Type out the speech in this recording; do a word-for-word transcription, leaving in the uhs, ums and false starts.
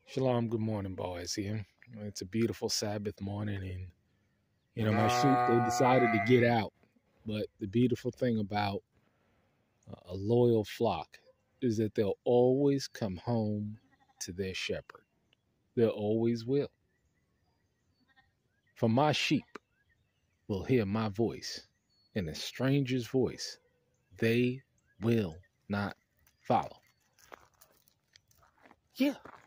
Shalom, good morning, boys. Here, it's a beautiful Sabbath morning, and you know my sheep they decided to get out. But the beautiful thing about a loyal flock is that they'll always come home to their shepherd. They always will. For my sheep will hear my voice, and a stranger's voice they will not follow. Yeah.